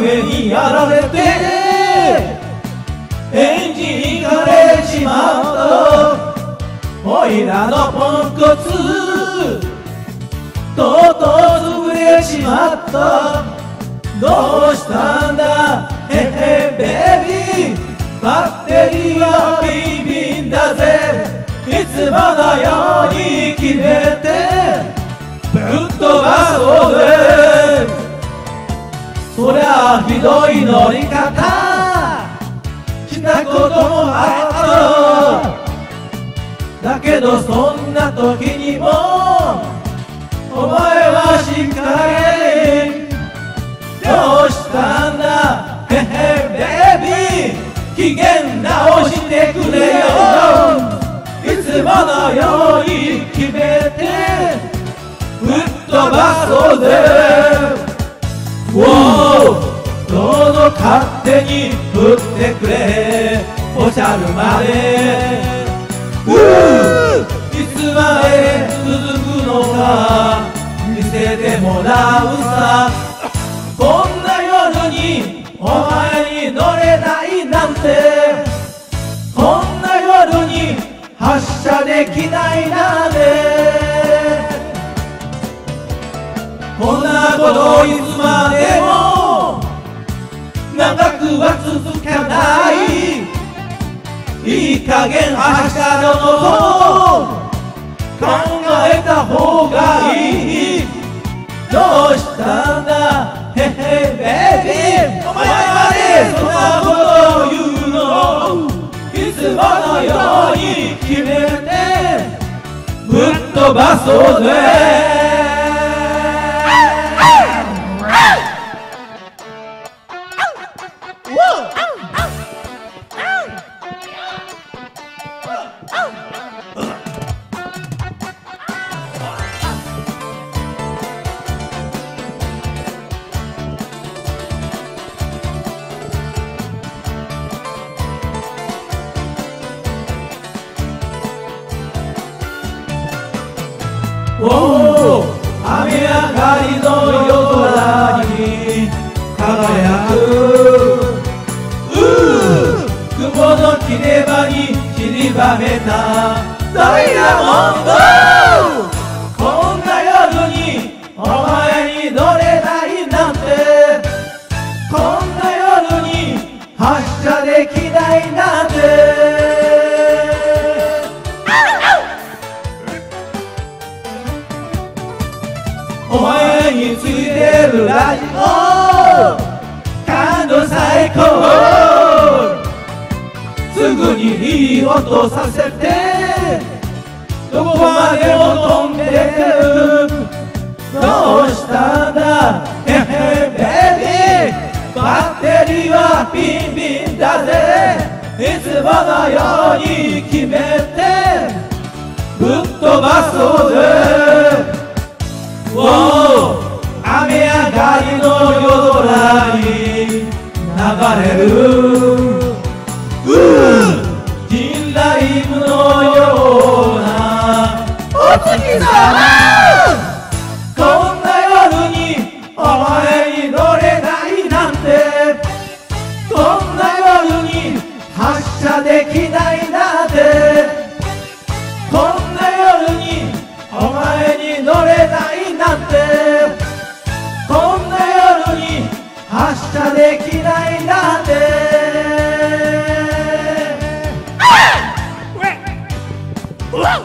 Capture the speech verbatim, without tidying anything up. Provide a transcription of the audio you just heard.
影にやられてエンジンがれちまった。おいらのポンコツとうとう潰れちまった。どうしたんだへへベイビー、バッテリーはビンビンだぜ。いつものように決めてぶっ飛ばそうぜ。そりゃひどい乗り方したこともあった。だけどそんな時にもお前はしっかりどうしたんだへへベイビー、機嫌直してくれよ。いつものように決めてぶっ飛ばそうぜ。おーどうぞ勝手に振ってくれおしゃるまで。いつまで続くのか見せてもらうさ。こんな夜にお前に乗れないなんて、こんな夜に発車できないなんて、こんなこといつまでも長くは続かない。いい加減明日のこと考えた方がいい。どうしたんだへへベイビー、お前までそんなことを言うの。いつものように決めてぶっ飛ばそうぜ。おお、雨上がりの夜空に輝く雲の切れ場に散りばめたダイヤモンド。こんな夜にお前に乗れないなんて、こんな夜に発車できないなんて。お前についてるラジオ感動最高、すぐにいい音させてどこまでも飛んでる。どうしたんだへへベイビー、バッテリーはビンビンだぜ。いつものように決めてぶっ飛ばそうぜ。おお、雨上がりの夜空に流れるジンライブのようなお月様。こんな夜にお前に乗れないなんて、こんな夜に発車できないなんて、こんな夜にお前に乗れないなんて、こんな夜に発車できないなんて。